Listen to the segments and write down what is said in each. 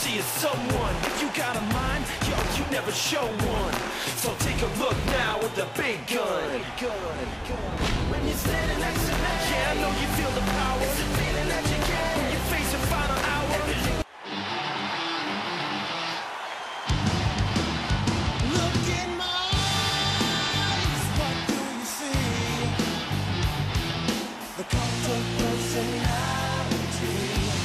see is someone. If you got a mind, yo, you never show one. So take a look now at the big gun. When you're standing next to me, yeah, I know you feel the power. It's a feeling that you get when you face your final hour. Look in my eyes, what do you see? The cult of personality.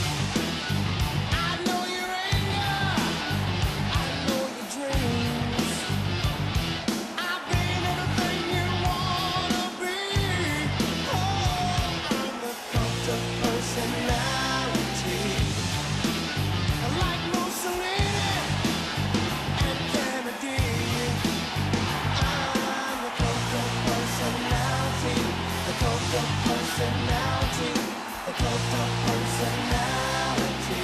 I know your anger, I know your dreams. I've been everything you wanna be. Oh, I'm the cult of personality. Like Mussolini and Kennedy, I'm the cult of personality. The cult of personality. The cult of personality.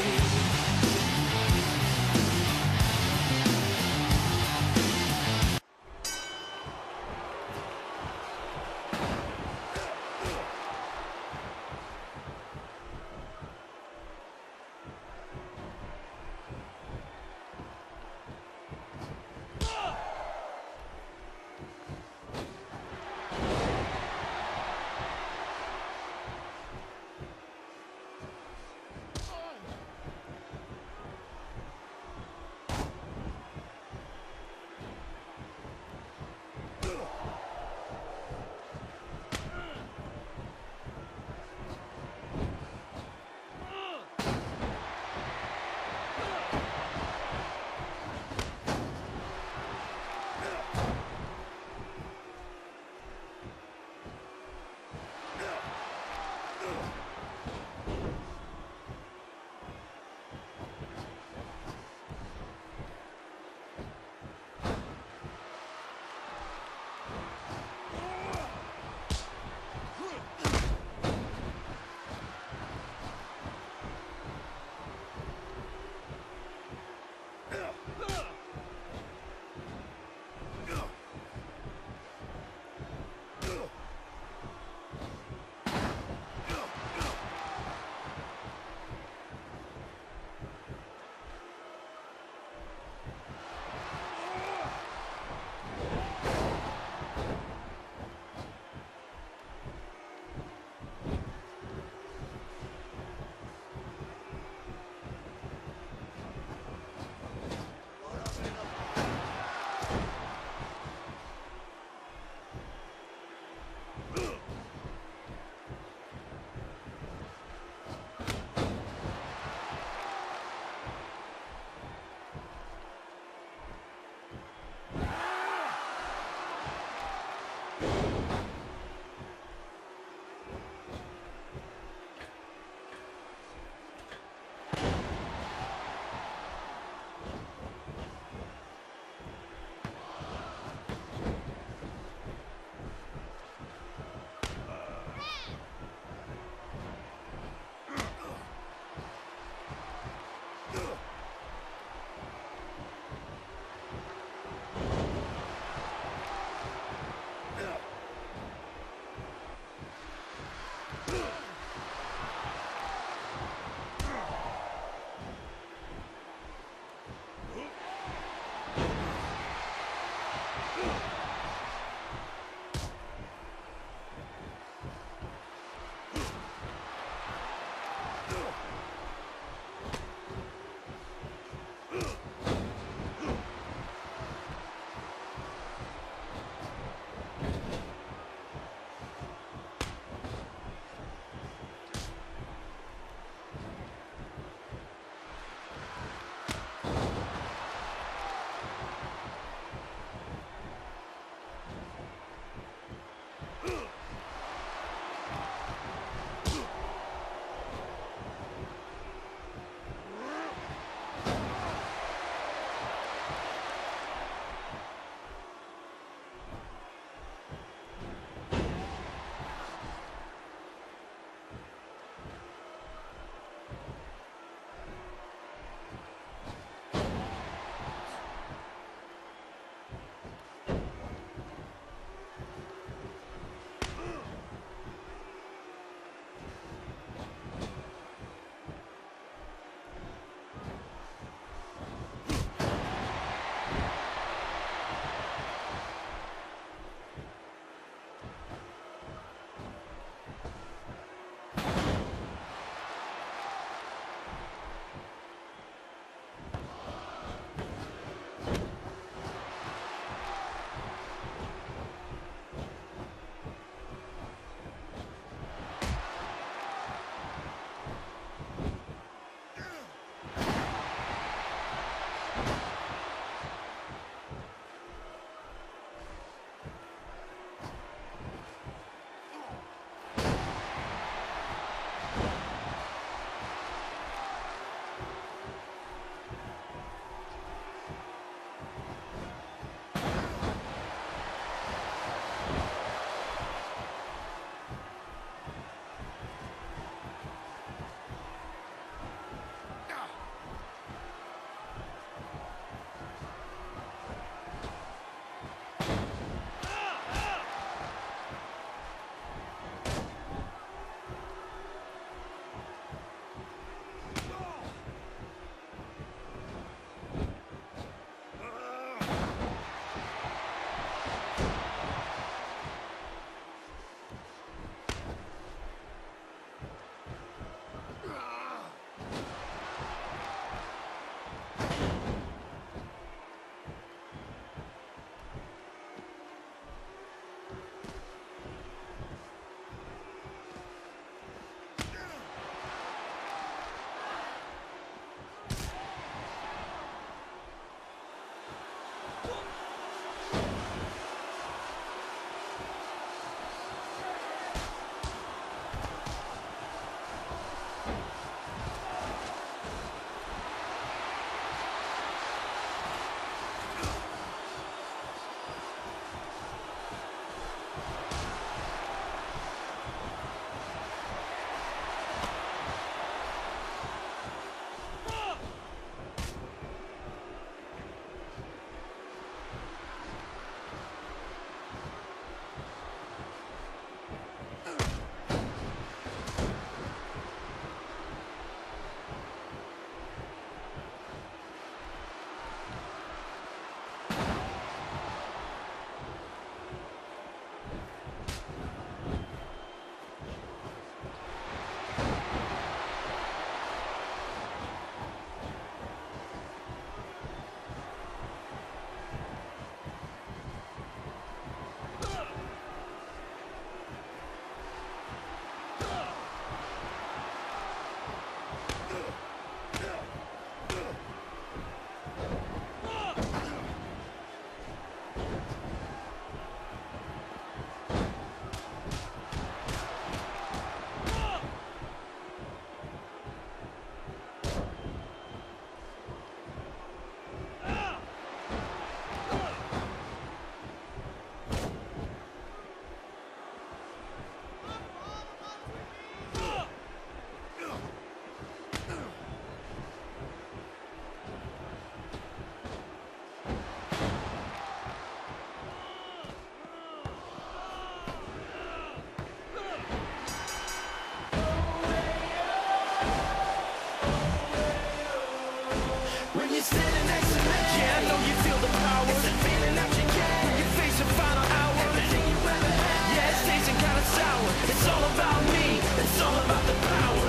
you're standing next to me. Yeah, I know you feel the power. It's a feeling that you get when you face the final hour. Everything you ever had. Yeah, it's tasting kinda sour. It's all about me. It's all about the power.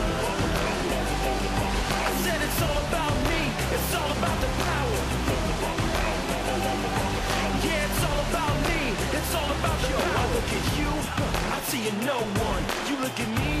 I said it's all about me. It's all about the power. Yeah, it's all about me. It's all about the power. I look at you, I see you no one. You look at me.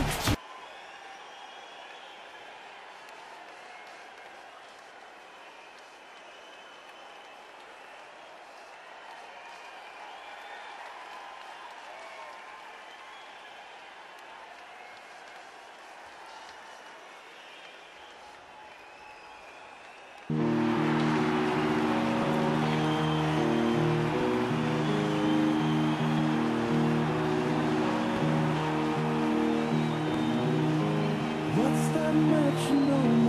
What's that metronome